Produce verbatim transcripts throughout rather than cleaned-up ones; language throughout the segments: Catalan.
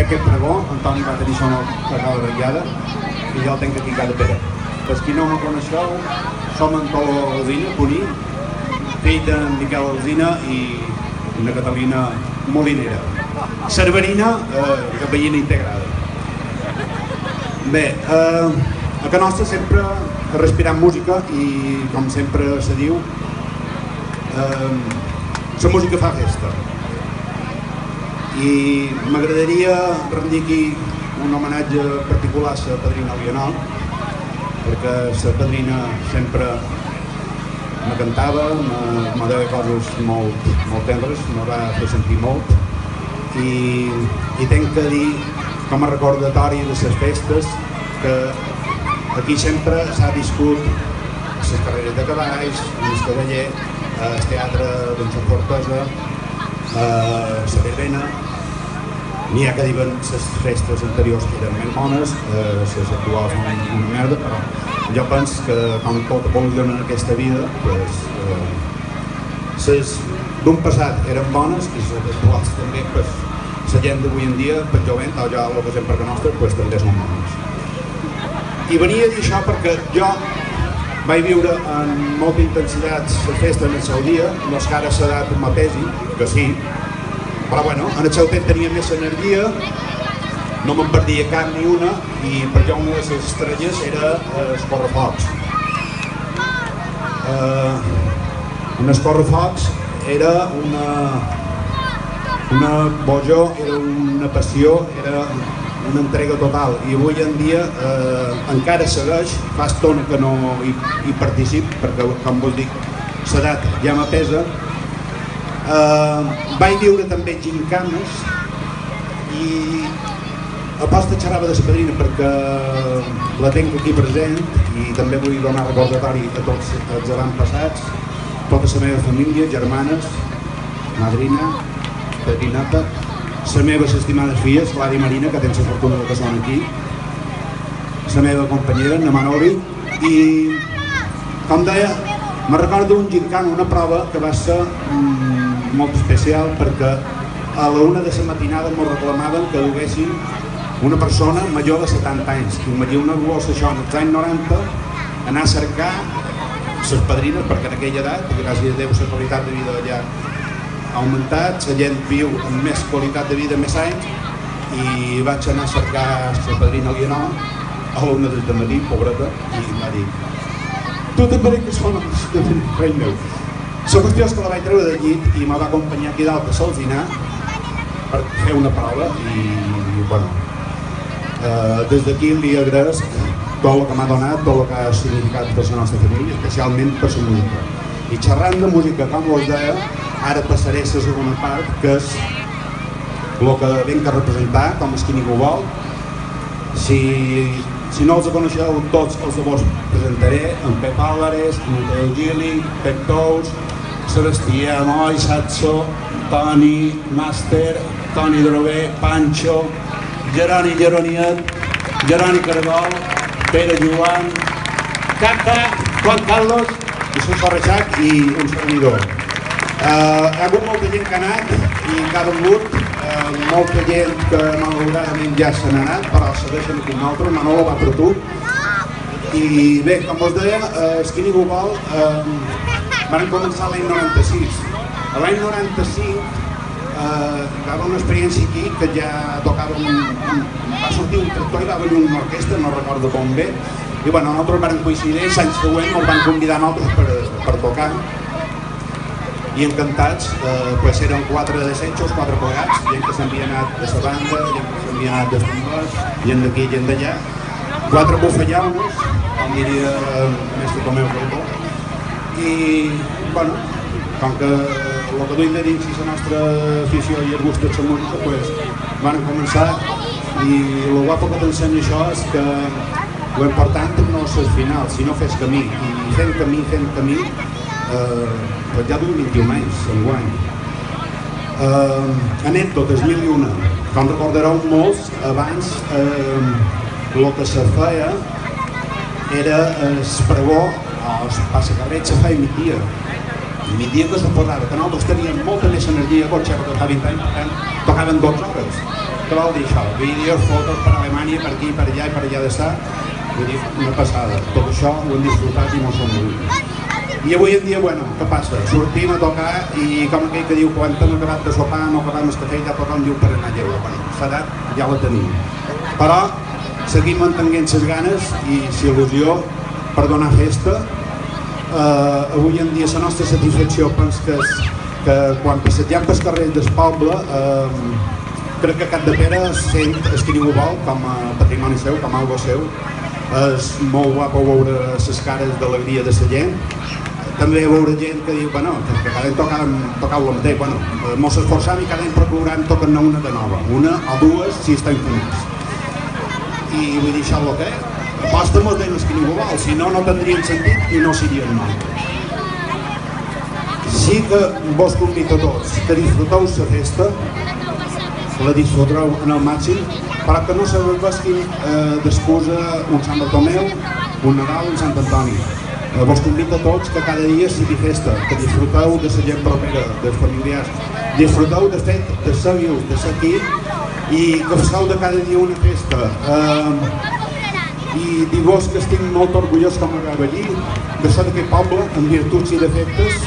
aquest pregó, Antoni va tenir una cada ratllada i jo el tenc aquí cada pere. Per qui no me coneixeu, som en Tolo Alsina, Cuní, fill d'en Miquel Alsina i una Catalina Molinera. Cerverina, eh, capellina integrada. Bé, eh, a Can Nostra sempre respirant música i, com sempre se diu, eh, la música fa festa. I m'agradaria rendir aquí un homenatge particular a la padrina Lionel, perquè la padrina sempre me cantava, me deia coses molt, molt tendres, me va fer sentir molt i, i tenc que dir, com a recordatori de les festes, que aquí sempre s'ha viscut les carreres de cavalls, el cavaller, el teatre d'en Sant Fortosa, la verbena. N'hi ha que diuen les festes anteriors que eren més bones, les actuals són una merda, però jo penso que com tot evoluciona en aquesta vida, les d'un passat eren bones i les actuals també, la gent d'avui en dia, per jovent, o jo el que sempre que nostre, també són bones. I venia a dir això perquè jo vaig viure amb molta intensitat la festa en el seu dia, no és que ara l'edat m'apesi, que sí, però bueno, en el seu temps tenia més energia, no me'n perdia cap ni una i per jo una de les estrelles era el correfocs. En el correfocs era una, una bojor, era una passió, era una entrega total i avui en dia eh, encara segueix, fa estona que no hi, hi particip perquè com vos dic l'edat ja m'apesa. Eh, vaig viure també gincanes i aposta xerrava de la padrina perquè la tenc aquí present i també vull donar recordatori a tots els avantpassats, tota la meva família, germanes, madrina, padrinata, les meves estimades filles, Clara i Marina, que tenen la fortuna que són aquí, la meva companyera, na Manoli, i, com deia, me recordo un gincano, una prova que va ser mm, molt especial perquè a la una de la matinada m'ho reclamaven que duguessin una persona major de setanta anys, que imagina una glossa això en els anys noranta, anar a cercar les padrines, perquè en aquella edat, gràcies a Déu, la qualitat de vida allà ha augmentat, la gent viu amb més qualitat de vida, més anys, i vaig anar a cercar la padrina Lionel a l'una del matí, pobreta, i em va dir tu també que són els de rei meu. La qüestió és que la vaig treure de llit i me va acompanyar aquí dalt a Salsinar per fer una prova i, bueno, eh, des d'aquí li agraeix tot el que m'ha donat, tot el que ha significat per la nostra família, especialment per la música. I xerrant de música, com us deia, ara passaré a la segona part, que és el que vinc a representar, com és qui ningú vol. Si, si no els coneixeu tots, els vos presentaré en Pep Álvarez, Mateo Gili, Pep Tous, Sebastià Moll, Satso, Toni, Màster, Toni Droguer, Pancho, Geroni Geroniet, Geroni Cargol, Pere Joan, Cata, Juan Carlos, Jesús Barreixac i un servidor. Uh, hi ha hagut molta gent que ha anat i que ha vengut, uh, molta gent que malauradament ja se n'ha anat, però segueixen aquí amb nosaltres, Manolo va per tu. I bé, com us deia, uh, el que ningú vol, uh, van començar l'any noranta-sis. L'any noranta-cinc uh, hi va haver una experiència aquí que ja tocava un, un, va sortir un tractor i va venir una orquestra, no recordo com bé, i bueno, nosaltres vam coincidir, l'any següent ens van convidar a nosaltres per, per tocar i encantats, eh, pues eren quatre descensos, quatre plegats, gent que s'havia anat de la banda, gent que s'havia anat dels bombers, gent d'aquí, gent d'allà, quatre bufallaunes, com diria el mestre Tomeu Calbó, i, bueno, com que el que duim de dins i la nostra afició i el gust de la música, pues, van començar, i el guapo que t'ensenya això és que l'important no és el final, sinó fes camí, i fent camí, fent camí, eh, pues ja duim vint-i-un anys, enguany. Eh, anècdotes, mil i una. Com recordareu molts, abans eh, el que se feia era el pregó, o el passacarrer se feia migdia. I migdia que suposava que nosaltres teníem molta més energia, potser que fa vint anys, per tant, tocaven dotze hores. què vol dir això? Vídeos, fotos per Alemanya, per aquí, per allà i per allà d'estar. Vull dir, una passada. Tot això ho hem disfrutat i molt som molt. I avui en dia, bueno, què passa? Sortim a tocar i com aquell que diu quan hem acabat de sopar, no acabem el cafè i ja tothom diu per anar a lleure. Bueno, l'edat ja la tenim. Però seguim mantenint les ganes i l'il·lusió per donar festa. Uh, avui en dia la nostra satisfacció penso que, és, que quan passegem pel carrer del poble uh, crec que Capdepera sent el que ningú vol com a patrimoni seu, com a algo seu. És molt guapo veure les cares d'alegria de la gent. També veure gent que diu, bueno, que cada any tocàvem, tocau el mateix, bueno, mos esforçam i cada any procurant tocar-ne una de nova, una o dues si estan finits. I vull dir, això és el que és. Aposta molt d'ells que ningú vol, si no, no tindrien sentit i no serien nosaltres. Sí que vos convido a tots que disfruteu la festa, la disfrutareu en el màxim, però que no se vesquin eh, d'excusa un Sant Bartomeu, un Nadal, un Sant Antoni. Eh, vos convido a tots que cada dia sigui festa, que disfruteu de la gent propera, dels familiars, disfruteu de fet de ser vius, de ser aquí i que feu de cada dia una festa. Eh, i dir-vos que estic molt orgullós com a gavellí de ser d'aquest poble amb virtuts i defectes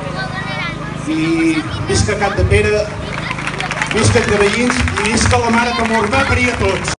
i visca Capdepera, visca els gavellins i visca la mare que mos va parir a tots.